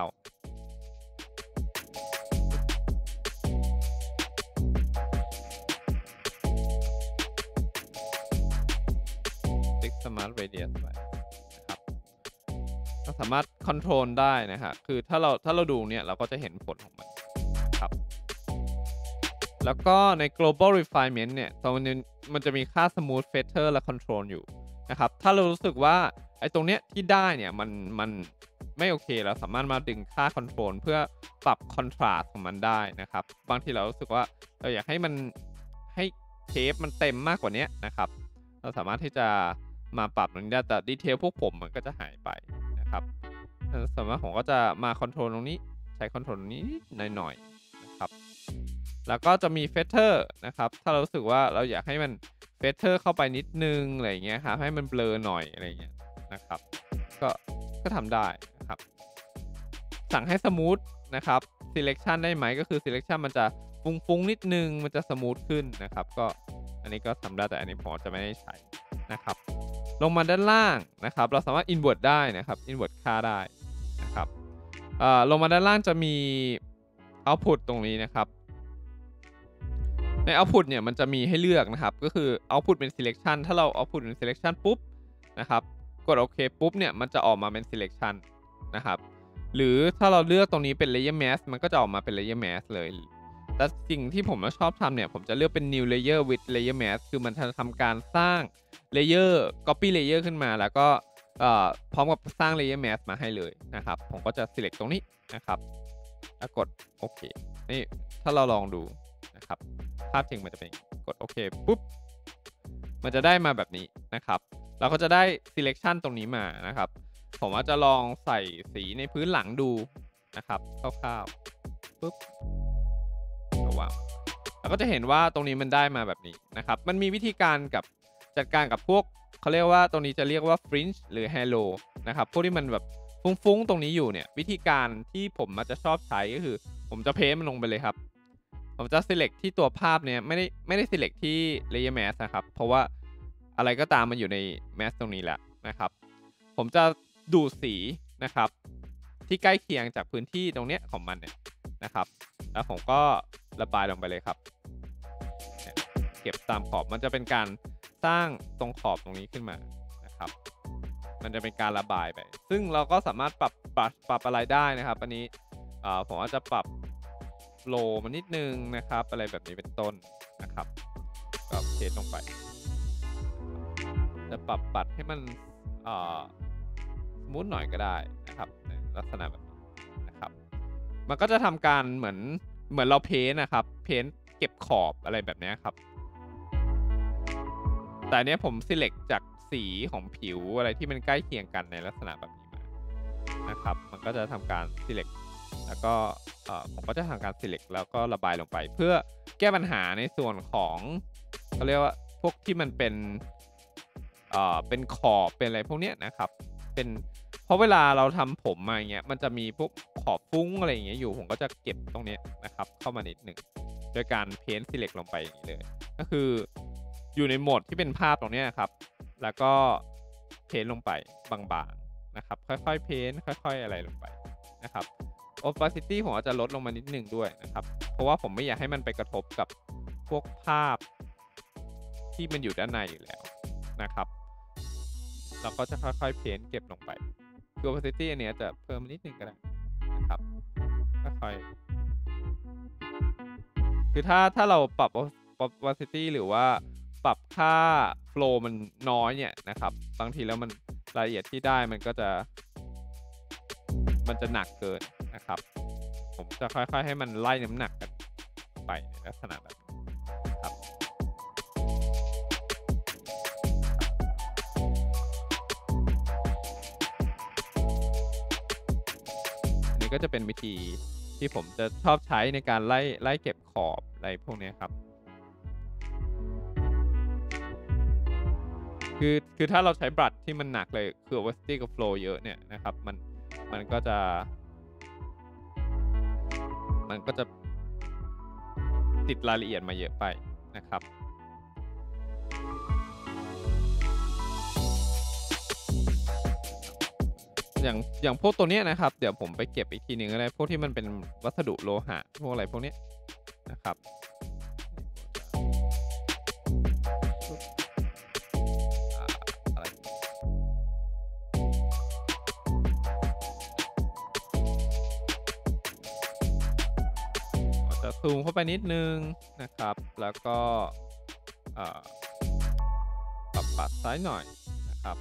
ติ๊ก smart radius ไว้นะครับเราสามารถคอนโทรลได้นะครับคือถ้าเราดูเนี่ยเราก็จะเห็นผลของมันนะครับแล้วก็ใน global refinement เนี่ยตรงนี้มันจะมีค่า smooth feather และ control อยู่นะครับถ้าเรารู้สึกว่าไอ้ตรงเนี้ยที่ได้เนี่ยมันไม่โอเคเราสามารถมาดึงค่า control เพื่อปรับ contrast ของมันได้นะครับบางทีเรารู้สึกว่าเราอยากให้เทปมันเต็มมากกว่านี้นะครับเราสามารถที่จะมาปรับตรงนี้ได้แต่ดีเทลพวกผมมันก็จะหายไปนะครับสามารถผมก็จะมา control ตรงนี้ใช้ control ตรงนี้หน่อยๆนะครับแล้วก็จะมี feather นะครับถ้าเรารู้สึกว่าเราอยากให้มัน feather เข้าไปนิดนึงอะไรอย่างเงี้ยครับให้มันเบลอหน่อยอะไรอย่างเงี้ยนะครับก็ทำได้นะครับสั่งให้สมูทนะครับ selection ได้ไหมก็คือ selection มันจะฟุ้งนิดนึงมันจะสมูทขึ้นนะครับก็อันนี้ก็ทำได้แต่อันนี้ผมจะไม่ได้ใช้นะครับลงมาด้านล่างนะครับเราสามารถ invert ได้นะครับ invert ค่าได้นะครับลงมาด้านล่างจะมี output ตรงนี้นะครับใน output เนี่ยมันจะมีให้เลือกนะครับก็คือ output เป็น selection ถ้าเรา output เป็น selection ปุ๊บนะครับกดโอเคปุ๊บเนี่ยมันจะออกมาเป็น selection นะครับหรือถ้าเราเลือกตรงนี้เป็น layer mask มันก็จะออกมาเป็น layer mask เลยแต่สิ่งที่ผมชอบทำเนี่ยผมจะเลือกเป็น new layer with layer mask คือมันจะทำการสร้าง layer copy layer ขึ้นมาแล้วก็พร้อมกับสร้าง layer mask มาให้เลยนะครับผมก็จะ select ตรงนี้นะครับแล้วกดโอเคนี่ถ้าเราลองดูนะครับภาพจริงมันจะเป็นกดโอเคปุ๊บมันจะได้มาแบบนี้นะครับเราก็จะได้ selection ตรงนี้มานะครับผมว่าจะลองใส่สีในพื้นหลังดูนะครับคร่าวๆปุ๊บระวังเราก็จะเห็นว่าตรงนี้มันได้มาแบบนี้นะครับมันมีวิธีการกับจัดการกับพวกเขาเรียกว่าตรงนี้จะเรียกว่า fringe หรือ halo นะครับพวกที่มันแบบฟุ้งๆตรงนี้อยู่เนี่ยวิธีการที่ผมมักจะชอบใช้ก็คือผมจะเพนมันลงไปเลยครับผมจะ select ที่ตัวภาพเนี่ยไม่ได้ select ที่ layer mask นะครับเพราะว่าอะไรก็ตามมันอยู่ใน mask ตรงนี้แหละนะครับผมจะดูดสีนะครับที่ใกล้เคียงจากพื้นที่ตรงเนี้ยของมันเนี่ยนะครับแล้วผมก็ระบายลงไปเลยครับเก็บตามขอบมันจะเป็นการสร้างตรงขอบตรงนี้ขึ้นมานะครับมันจะเป็นการระบายไปซึ่งเราก็สามารถปรับอะไรได้นะครับอันนี้ผมอาจจะปรับโลมันนิดนึงนะครับอะไรแบบนี้เป็นต้นนะครับก็เทสลงไปจะปรับปัดให้มันสมูทหน่อยก็ได้นะครับในลักษณะแบบนี้นะครับมันก็จะทำการเหมือนเราเพ้นนะครับเพ้นเก็บขอบอะไรแบบนี้ครับแต่เนี้ยผม select จากสีของผิวอะไรที่มันใกล้เคียงกันในลักษณะแบบนี้มานะครับมันก็จะทำการ select แล้วก็ผมก็จะทำการ select แล้วก็ระบายลงไปเพื่อแก้ปัญหาในส่วนของเขาเรียกว่าพวกที่มันเป็นขอบเป็นอะไรพวกเนี้ยนะครับเป็นเพราะเวลาเราทำผมมาอย่างเงี้ยมันจะมีพวกขอบฟุ้งอะไรอย่างเงี้ยอยู่ผมก็จะเก็บตรงเนี้ยนะครับเข้ามานิดหนึ่งโดยการเพ้น select ลงไปอย่างนี้เลยก็คืออยู่ในโหมดที่เป็นภาพตรงนี้ครับแล้วก็เพ้นลงไปบางๆนะครับค่อยๆเพ้นค่อยๆอะไรลงไปนะครับ opacity ผมอาจจะลดลงมานิดหนึ่งด้วยนะครับเพราะว่าผมไม่อยากให้มันไปกระทบกับพวกภาพที่มันอยู่ด้านในอยู่แล้วนะครับเราก็จะค่อยๆเพ้นเก็บลงไปคือ opacity อันนี้จะเพิ่มนิดนึงก็ได้นะครับค่อยๆคือถ้าเราปรับ opacity หรือว่าปรับค่า flow มันน้อยเนี่ยนะครับบางทีแล้วมันรายละเอียดที่ได้มันจะหนักเกินนะครับผมจะค่อยๆให้มันไล่น้ำหนักกันไปในลักษณะแบบนี้ครับอันนี้ก็จะเป็นวิธีที่ผมจะชอบใช้ในการไล่เก็บขอบอะไรพวกนี้ครับคือถ้าเราใช้บรัชที่มันหนักเลยคือ opacity กับ flow เยอะเนี่ยนะครับมันก็จะติดรายละเอียดมาเยอะไปนะครับอย่างพวกตัวเนี้ยนะครับเดี๋ยวผมไปเก็บอีกทีหนึ่งก็ได้พวกที่มันเป็นวัสดุโลหะพวกอะไรพวกนี้นะครับอะไรจะซูมเข้าไปนิดนึงนะครับแล้วก็ปรับปัดซ้ายหน่อยนะครับ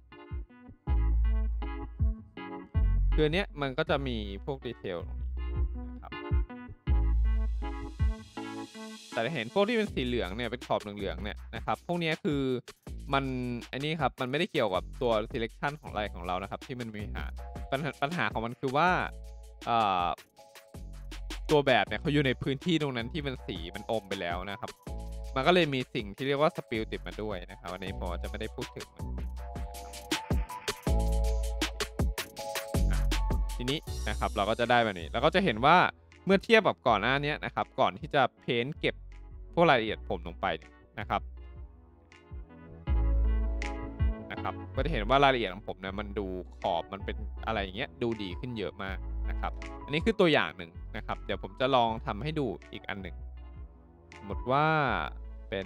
คือเนี้ยมันก็จะมีพวกดีเทลตรงนี้นะครับแต่เห็นพวกที่เป็นสีเหลืองเนี่ยเป็นขอบเหลืองๆเนี่ยนะครับพวกนี้คือมันอันนี้ครับมันไม่ได้เกี่ยวกับตัว selection ของอะไรของเรานะครับที่มันมีปัญหาของมันคือว่าตัวแบบเนี่ยเขาอยู่ในพื้นที่ตรงนั้นที่มันสีมันอมไปแล้วนะครับมันก็เลยมีสิ่งที่เรียกว่าสปิลติดมาด้วยนะครับวันนี้ผมจะไม่ได้พูดถึงมันทีนี้นะครับเราก็จะได้แบบนี้เราก็จะเห็นว่าเมื่อเทียบกับก่อนหน้านี้นะครับก่อนที่จะเพ้นเก็บพวกรายละเอียดผมลงไปนะครับก็จะเห็นว่ารายละเอียดของผมเนี่ยมันดูขอบมันเป็นอะไรอย่างเงี้ยดูดีขึ้นเยอะมากนะครับอันนี้คือตัวอย่างหนึ่งนะครับเดี๋ยวผมจะลองทำให้ดูอีกอันหนึ่งสมมติว่าเป็น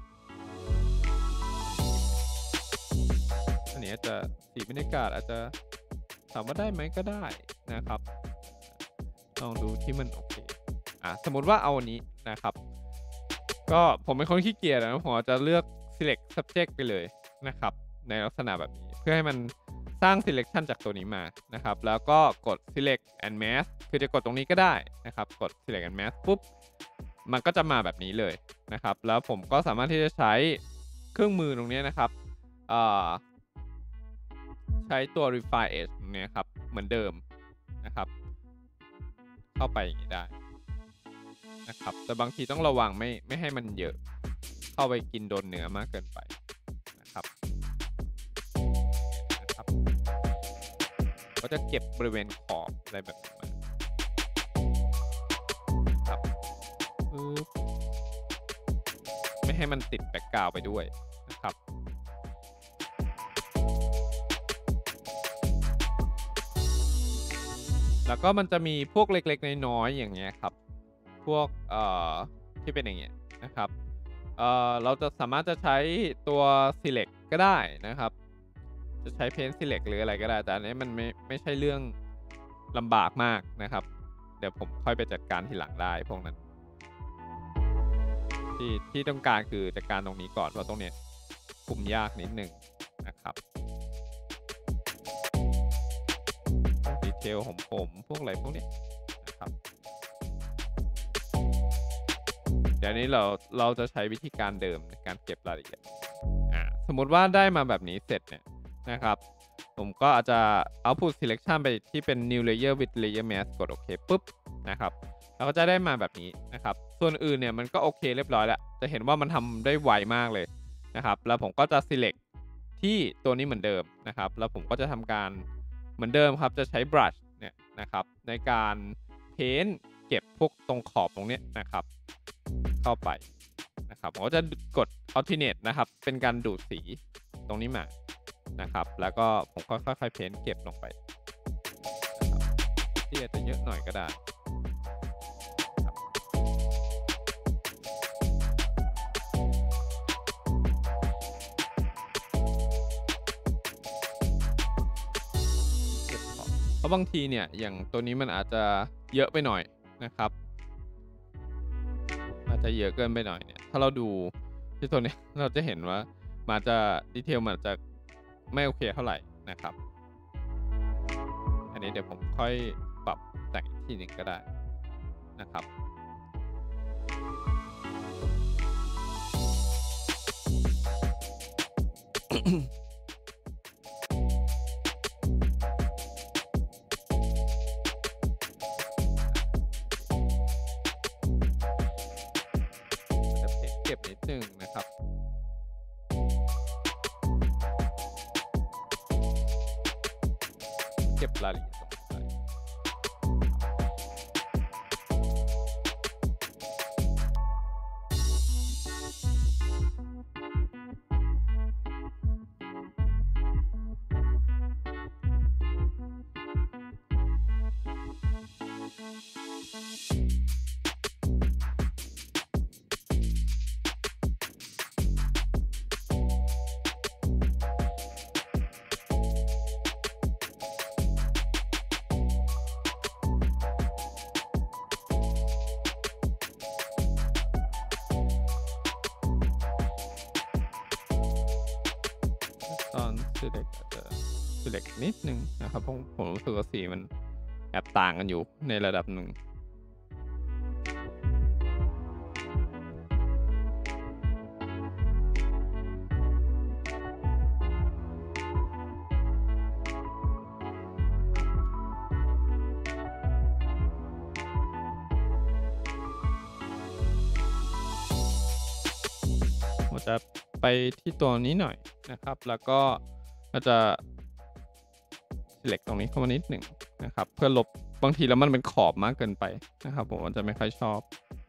อันนี้อาจจะสีบรรยากาศอาจจะถามว่าได้ไหมก็ได้นะครับลองดูที่มันโอเคสมมติว่าเอาอันนี้นะครับก็ผมเป็นคนขี้เกียจนะผมจะเลือก select subject ไปเลยนะครับในลักษณะแบบนี้เพื่อให้มันสร้าง selection จากตัวนี้มานะครับแล้วก็กด select and mask คือจะกดตรงนี้ก็ได้นะครับกด select and mask ปุ๊บมันก็จะมาแบบนี้เลยนะครับแล้วผมก็สามารถที่จะใช้เครื่องมือตรงนี้นะครับใช้ตัว refine edge ตรงนี้ครับเหมือนเดิมนะครับเข้าไปอย่างนี้ได้นะครับแต่บางทีต้องระวังไม่ให้มันเยอะเข้าไปกินโดนเนื้อมากเกินไปนะครับก็จะเก็บบริเวณขอบอะไรแบบนี้มาครับไม่ให้มันติดแบ็กกราวด์ไปด้วยนะครับแล้วก็มันจะมีพวกเล็กๆน้อยๆอย่างเงี้ยครับพวกที่เป็นอย่างเงี้ยนะครับเราจะสามารถจะใช้ตัว select ก็ได้นะครับจะใช้ paint select หรืออะไรก็ได้แต่อันนี้มันไม่ใช่เรื่องลำบากมากนะครับเดี๋ยวผมค่อยไปจัดการทีหลังได้พวกนั้นที่ต้องการคือจัดการตรงนี้ก่อนเพราะตรงเนี้ยคุมยากนิดนึงนะครับดีเทลของผมพวกอะไรพวกเนี้ยนะครับเดี๋ยวนี้เราจะใช้วิธีการเดิมในการเก็บรายละเอียดสมมุติว่าได้มาแบบนี้เสร็จเนี่ยนะครับผมก็อาจจะ output selection ไปที่เป็น new layer with layer mask กดโอเคปุ๊บนะครับเราก็จะได้มาแบบนี้นะครับส่วนอื่นเนี่ยมันก็โอเคเรียบร้อยแล้วจะเห็นว่ามันทำได้ไวมากเลยนะครับแล้วผมก็จะ select ที่ตัวนี้เหมือนเดิมนะครับแล้วผมก็จะทำการเหมือนเดิมครับจะใช้ brush เนี่ยนะครับในการ paint เก็บพวกตรงขอบตรงนี้นะครับเข้าไปนะครับผมก็จะกด alternate นะครับเป็นการดูดสีตรงนี้มานะครับแล้วก็ผมก็ค่อยๆเพ้นเก็บลงไปที่อาจจะเยอะหน่อยก็ได้เพราะบางทีเนี่ยอย่างตัวนี้มันอาจจะเยอะไปหน่อยนะครับอาจจะเยอะเกินไปหน่อยเนี่ยถ้าเราดูที่ตัวนี้เราจะเห็นว่ามันจะดีเทลมันจะไม่โอเคเท่าไหร่นะครับอันนี้เดี๋ยวผมค่อยปรับแต่งอีกทีหนึ่งก็ได้นะครับเก็บนิดนึงนะครับเก็บรายละเอียดตรงนี้ตอน select อาจจะ select นิดนึงนะครับผมรู้สึกว่าสีมันแอบต่างกันอยู่ในระดับหนึ่งผมจะไปที่ตัวนี้หน่อยนะครับแล้วก็อาจจะ select ตรงนี้เข้ามานิดหนึ่งนะครับเพื่อลบบางทีแล้วมันเป็นขอบมากเกินไปนะครับผมจะไม่ค่อยชอบ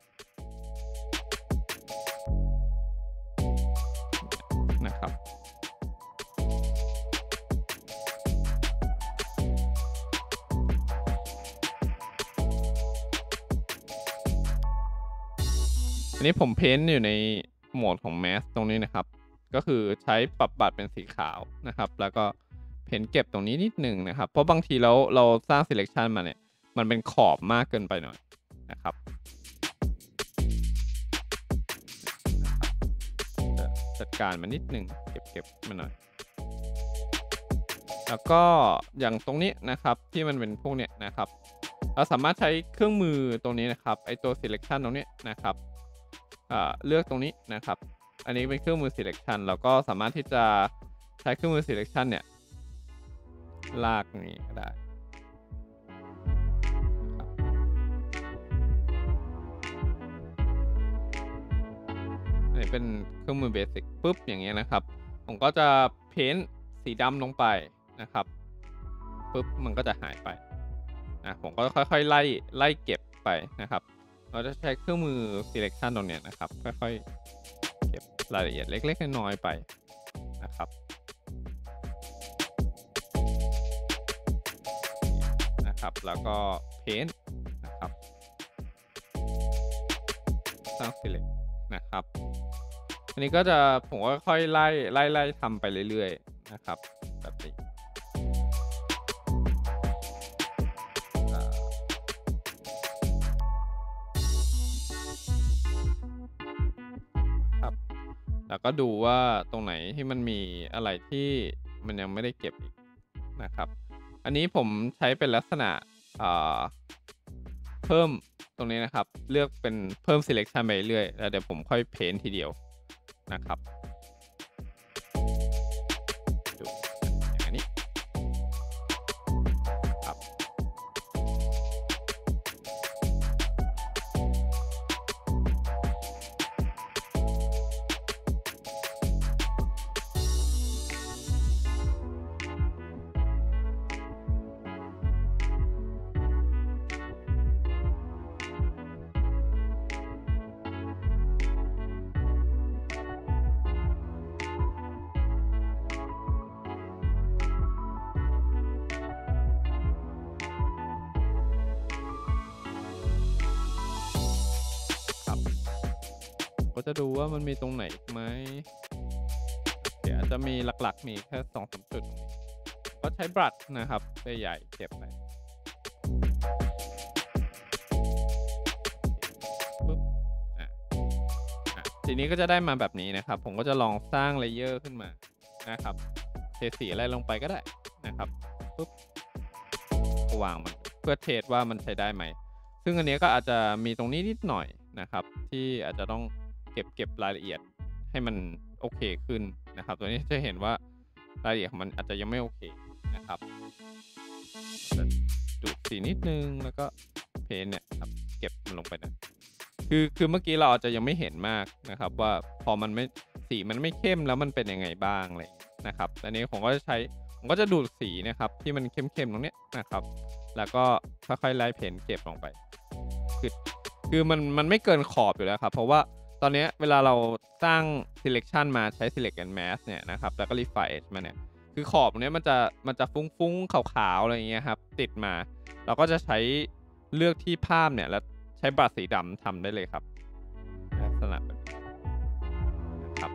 นะครับอันนี้ผมเพ้นท์อยู่ในโหมดของ mask ตรงนี้นะครับก็คือใช้ปรับบัตรเป็นสีขาวนะครับแล้วก็เพ้นท์เก็บตรงนี้นิดหนึ่งนะครับเพราะบางทีแล้วเราสร้าง selection มาเนี่ยมันเป็นขอบมากเกินไปหน่อยนะครับจัดการมันนิดหนึ่งเก็บมาหน่อยแล้วก็อย่างตรงนี้นะครับที่มันเป็นพวกเนี้ยนะครับเราสามารถใช้เครื่องมือตรงนี้นะครับไอตัว selection ตรงนี้นะครับเลือกตรงนี้นะครับอันนี้เป็นเครื่องมือ selection เราก็สามารถที่จะใช้เครื่องมือ selection เนี่ยลากนี้ก็ได้อันนี้เป็นเครื่องมือเบสิกปุ๊บอย่างเงี้ยนะครับผมก็จะเพ้นสีดำลงไปนะครับปุ๊บมันก็จะหายไปผมก็ค่อยๆไล่เก็บไปนะครับเราจะใช้เครื่องมือ selection ตรงเนี้ยนะครับค่อยๆเก็บรายละเอียดเล็กๆน้อยๆไปนะครับแล้วก็เพ้นนะครับสร้าง select นะครับอันนี้ก็จะผมก็ค่อยไล่ทำไปเรื่อยๆนะครับแบบนี้ครับแล้วก็ดูว่าตรงไหนที่มันมีอะไรที่มันยังไม่ได้เก็บอีกนะครับอันนี้ผมใช้เป็นลักษณะเพิ่มตรงนี้นะครับเลือกเป็นเพิ่ม selection ไปเรื่อยแล้วเดี๋ยวผมค่อยเพ้นทีเดียวนะครับดูอย่างนี้ครับก็จะดูว่ามันมีตรงไหนอีกไหมเดี๋ยวอาจจะมีหลักๆมีแค่2-3จุดก็ใช้บรัชนะครับใหญ่ๆเก็บไปปุ๊บทีนี้ก็จะได้มาแบบนี้นะครับผมก็จะลองสร้างเลเยอร์ขึ้นมานะครับเทสีอะไรลงไปก็ได้นะครับปุ๊บวางมันเพื่อเทสว่ามันใช้ได้ไหมซึ่งอันนี้ก็อาจจะมีตรงนี้นิดหน่อยนะครับที่อาจจะต้องเก็บรายละเอียดให้มันโอเคขึ้นนะครับตัวนี้จะเห็นว่ารายละเอียดของมันอาจจะยังไม่โอเคนะครับดูดสีนิดนึงแล้วก็เพ้นเนี่ยครับเก็บมันลงไปนะคือเมื่อกี้เราอาจจะยังไม่เห็นมากนะครับว่าพอมันไม่สีมันไม่เข้มแล้วมันเป็นยังไงบ้างอะไรนะครับอันนี้ผมก็จะดูดสีนะครับที่มันเข้มๆตรงเนี้ยนะครับแล้วก็ค่อยๆไล่เพ้นเก็บลงไปคือมันไม่เกินขอบอยู่แล้วครับเพราะว่าตอนนี้เวลาเราสร้าง selection มาใช้ select and mask เนี่ยนะครับแล้วก็ refine edge มาเนี่ยคือขอบตรงนี้มันจะฟุ้งๆขาวๆอะไรอย่างเงี้ยครับติดมาเราก็จะใช้เลือกที่ภาพเนี่ยแล้วใช้บรัชสีดำทำได้เลยครับลักษณะแบบนะครับ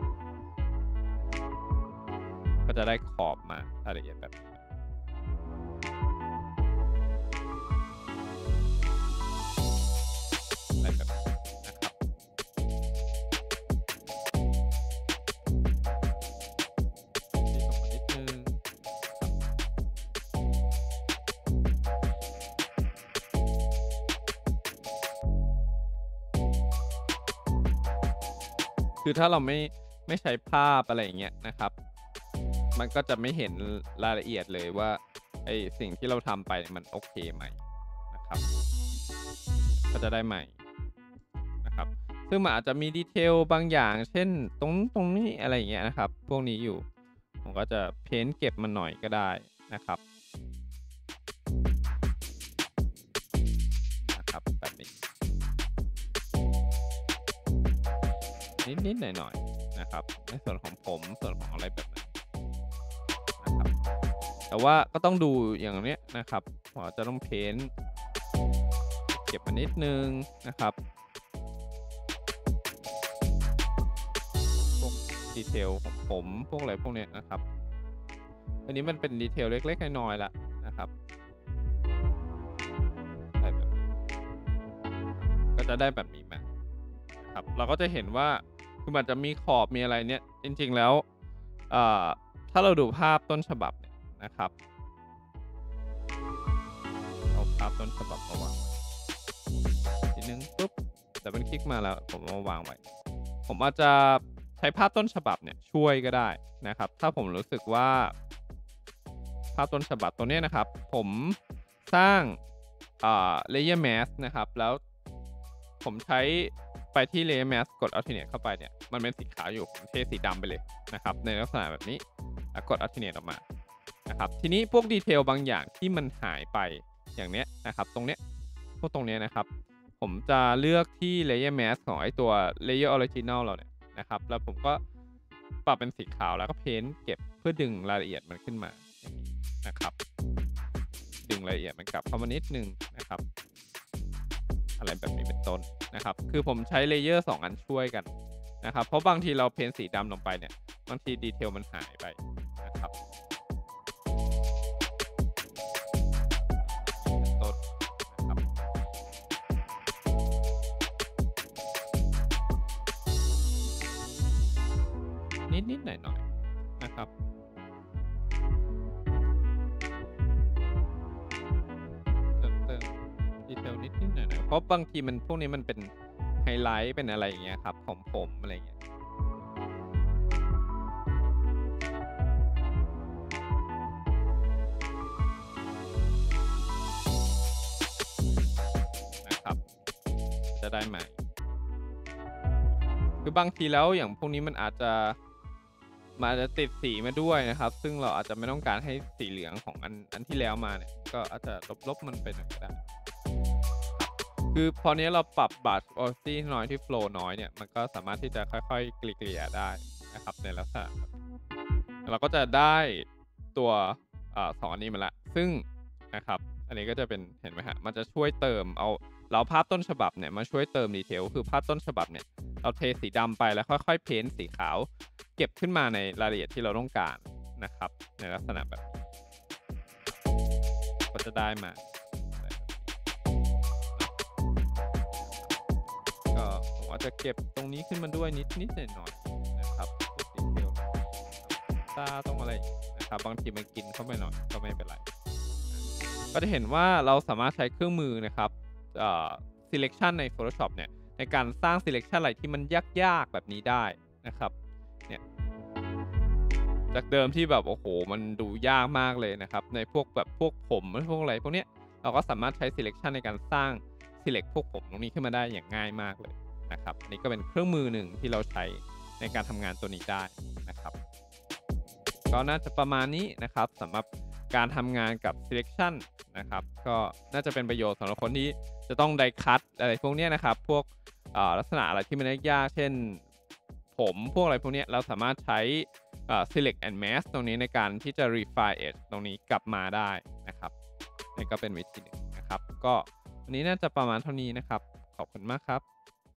ก็จะได้ขอบมารายละเอียดแบบนี้อะไรแบบนี้นะครับที่ตรงนิดนึงคือถ้าเราไม่ใช้ภาพอะไรอย่างเงี้ยนะครับมันก็จะไม่เห็นรายละเอียดเลยว่าไอสิ่งที่เราทำไปมันโอเคไหมนะครับก็จะได้ใหม่นะครับซึ่งมันอาจจะมีดีเทลบางอย่างเช่นตรงนี้อะไรอย่างเงี้ยนะครับพวกนี้อยู่ผมก็จะเพ้นเก็บมันหน่อยก็ได้นะครับแบบนี้นิดหน่อยๆนะครับในส่วนของผมส่วนของอะไรแบบนั้นนะครับแต่ว่าก็ต้องดูอย่างเนี้ยนะครับผมจะต้องเพ้นเก็บมานิดนึงนะครับพวกดีเทลของผมพวกอะไรพวกเนี้ยนะครับอันนี้มันเป็นดีเทลเล็กๆน้อยๆละนะครับก็จะได้แบบนี้มาครับเราก็จะเห็นว่าคือมันจะมีขอบมีอะไรเนี่ยจริงๆแล้วถ้าเราดูภาพต้นฉบับเนี่ยนะครับภาพต้นฉบับมาวางทีนึงปุ๊บดับเบิลคลิกมาแล้วผมมาวางไว้ผมอาจจะใช้ภาพต้นฉบับเนี่ยช่วยก็ได้นะครับถ้าผมรู้สึกว่าภาพต้นฉบับตัวนี้นะครับผมสร้างlayer mask นะครับแล้วผมใช้ไปที่ layer mask กด alternate เข้าไปเนี่ยมันเป็นสีขาวอยู่ผมเทสีดำไปเลยนะครับในลักษณะแบบนี้แล้วกด alternate ออกมานะครับทีนี้พวกดีเทลบางอย่างที่มันหายไปอย่างเนี้ยนะครับตรงเนี้ยพวกตรงเนี้ยนะครับผมจะเลือกที่ layer mask ของไอตัว layer original เราเนี่ยนะครับแล้วผมก็ปรับเป็นสีขาวแล้วก็เพ้นท์เก็บเพื่อดึงรายละเอียดมันขึ้นมาอย่างนี้นะครับดึงรายละเอียดมันกลับเข้ามานิดนึงนะครับอะไรแบบนี้เป็นต้นนะครับคือผมใช้เลเยอร์2อันช่วยกันนะครับเพราะบางทีเราเพ้นท์สีดำลงไปเนี่ยบางทีดีเทลมันหายไปนะครับเป็นต้นนะครับนิดๆหน่อยๆนะครับเติมดีเทลนิดๆหน่อยๆเพราะบางทีมันพวกนี้มันเป็นไฮไลท์เป็นอะไรอย่างเงี้ยครับของผมอะไรอย่างเงี้ยนะครับจะได้ไหมคือบางทีแล้วอย่างพวกนี้มันอาจจะติดสีมาด้วยนะครับซึ่งเราอาจจะไม่ต้องการให้สีเหลืองของอันที่แล้วมาเนี่ยก็อาจจะลบมันไปหน่อยก็ได้คือพอนี้เราปรับ brush opacity น้อยที่ flow น้อยเนี่ยมันก็สามารถที่จะค่อยๆเกลี่ยได้นะครับในลักษณะแบบเราก็จะได้ตัว2อันนี้มาแล้วซึ่งนะครับอันนี้ก็จะเป็นเห็นไหมฮะมันจะช่วยเติมเราภาพต้นฉบับเนี่ยมาช่วยเติมดีเทลคือภาพต้นฉบับเนี่ยเราเทสีดำไปแล้วค่อยๆเพ้นท์สีขาวเก็บขึ้นมาในรายละเอียดที่เราต้องการนะครับในลักษณะแบบนี้ก็จะได้มาก็ผมอาจจะเก็บตรงนี้ขึ้นมาด้วยนิดหน่อยๆนะครับพวกดีเทลตาตรงอะไรนะครับบางทีมันกินเข้าไปหน่อยก็ไม่เป็นไรก็จะเห็นว่าเราสามารถใช้เครื่องมือนะครับselection ใน Photoshop เนี่ยในการสร้าง selection อะไรที่มันยากๆแบบนี้ได้นะครับเนี่ยจากเดิมที่แบบโอ้โหมันดูยากมากเลยนะครับในพวกผมพวกอะไรพวกเนี้ยเราก็สามารถใช้ selection ในการสร้าง select พวกผมตรงนี้ขึ้นมาได้อย่างง่ายมากเลยนะครับอันนี้ก็เป็นเครื่องมือหนึ่งที่เราใช้ในการทำงานตัวนี้ได้นะครับก็น่าจะประมาณนี้นะครับสำหรับการทำงานกับ selection นะครับก็น่าจะเป็นประโยชน์สำหรับคนที่จะต้องไดคัตอะไรพวกนี้นะครับพวกลักษณะอะไรที่มันยากๆเช่นผมพวกอะไรพวกนี้เราสามารถใช้ select and mask ตรงนี้ในการที่จะ refine edge ตรงนี้กลับมาได้นะครับนี่ก็เป็นวิธีหนึ่งนะครับก็วันนี้น่าจะประมาณเท่านี้นะครับขอบคุณมากครับ